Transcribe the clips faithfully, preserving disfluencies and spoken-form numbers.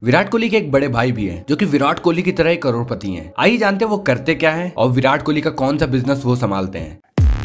विराट कोहली के एक बड़े भाई भी हैं, जो कि विराट कोहली की तरह ही करोड़पति हैं। आइए जानते हैं वो करते क्या हैं और विराट कोहली का कौन सा बिजनेस वो संभालते हैं।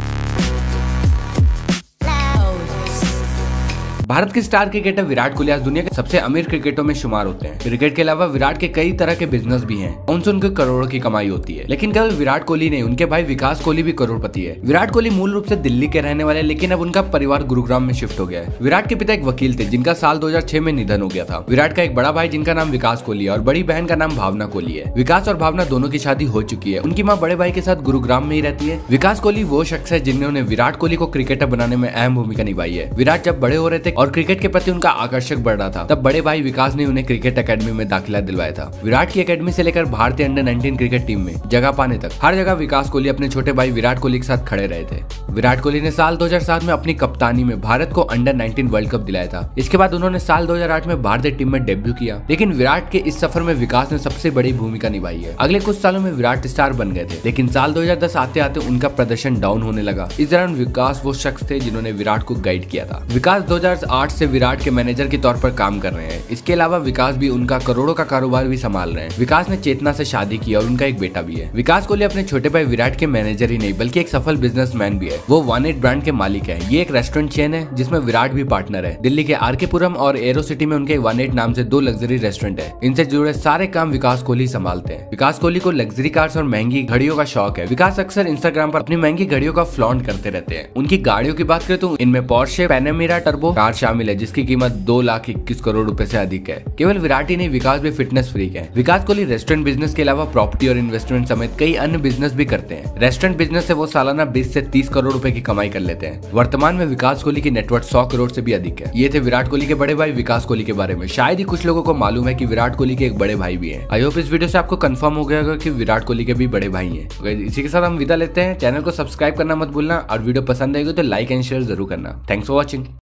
भारत के स्टार क्रिकेटर विराट कोहली आज दुनिया के सबसे अमीर क्रिकेटरों में शुमार होते हैं। क्रिकेट के अलावा विराट के कई तरह के बिजनेस भी हैं, उनसे उनके करोड़ों की कमाई होती है। लेकिन केवल विराट कोहली नहीं, उनके भाई विकास कोहली भी करोड़पति है। विराट कोहली मूल रूप से दिल्ली के रहने वाले, लेकिन अब उनका परिवार गुरुग्राम में शिफ्ट हो गया है। विराट के पिता एक वकील थे, जिनका साल दो हजार छह में निधन हो गया था। विराट का एक बड़ा भाई जिनका नाम विकास कोहली है और बड़ी बहन का नाम भावना कोहली है। विकास और भावना दोनों की शादी हो चुकी है। उनकी माँ बड़े भाई के साथ गुरुग्राम में ही रहती है। विकास कोहली वो शख्स है जिन्होंने विराट कोहली को क्रिकेटर बनाने में अहम भूमिका निभाई है। विराट जब बड़े हो रहे थे और क्रिकेट के प्रति उनका आकर्षक बढ़ रहा था, तब बड़े भाई विकास ने उन्हें क्रिकेट एकेडमी में दाखिला दिलवाया था। विराट की एकेडमी से लेकर भारतीय अंडर नाइनटीन क्रिकेट टीम में जगह पाने तक हर जगह विकास कोहली अपने छोटे भाई विराट कोहली के साथ खड़े रहे थे। विराट कोहली ने साल दो हजार सात में अपनी कप्तानी में भारत को अंडर नाइनटीन वर्ल्ड कप दिलाया था। इसके बाद उन्होंने साल दो हजार आठ में भारतीय टीम में डेब्यू किया। लेकिन विराट के इस सफर में विकास ने सबसे बड़ी भूमिका निभाई है। अगले कुछ सालों में विराट स्टार बन गए थे, लेकिन साल दो हजार दस आते आते उनका प्रदर्शन डाउन होने लगा। इस दौरान विकास वो शख्स थे जिन्होंने विराट को गाइड किया था। विकास दो हजार आठ से विराट के मैनेजर के तौर पर काम कर रहे हैं। इसके अलावा विकास भी उनका करोड़ों का कारोबार भी संभाल रहे हैं। विकास ने चेतना से शादी की और उनका एक बेटा भी है। विकास कोहली अपने छोटे भाई विराट के मैनेजर ही नहीं, बल्कि एक सफल बिजनेसमैन भी है। वो वन एट ब्रांड के मालिक है। ये एक रेस्टोरेंट चेन है जिसमें विराट भी पार्टनर है। दिल्ली के आर के पुरम और एरो सिटी में उनके वन एट नाम से दो लग्जरी रेस्टोरेंट है। इनसे जुड़े सारे काम विकास कोहली संभालते हैं। विकास कोहली को लग्जरी कार्स और महंगी घड़ियों का शौक है। विकास अक्सर इंस्टाग्राम पर अपनी महंगी घड़ियों का फ्लॉन्ट करते रहते हैं। उनकी गाड़ियों की बात करें तो इनमें पोर्शे पैनामेरा टर्बो कार शामिल है, जिसकी कीमत दो लाख इक्कीस करोड़ रुपए से अधिक है। केवल विराट ही नहीं, विकास भी फिटनेस फ्रीक है। विकास कोहली रेस्टोरेंट बिजनेस के अलावा प्रॉपर्टी और इन्वेस्टमेंट समेत कई अन्य बिजनेस भी करते हैं। रेस्टोरेंट बिजनेस से वो सालाना बीस से तीस करोड़ रुपए की कमाई कर लेते हैं। वर्तमान में विकास कोहली की नेटवर्थ सौ करोड़ से भी अधिक है। ये थे विराट कोहली के बड़े भाई विकास कोहली के बारे में। शायद ही कुछ लोगों को मालूम है कि विराट कोहली के एक बड़े भाई भी हैं। आई होप इस वीडियो से आपको कंफर्म हो गया होगा कि विराट कोहली के भी बड़े भाई हैं। इसी के साथ हम विदा लेते हैं। चैनल को सब्सक्राइब करना मत भूलना और वीडियो पसंद आएगी तो लाइक एंड शेयर जरूर करना। Thanks for watching.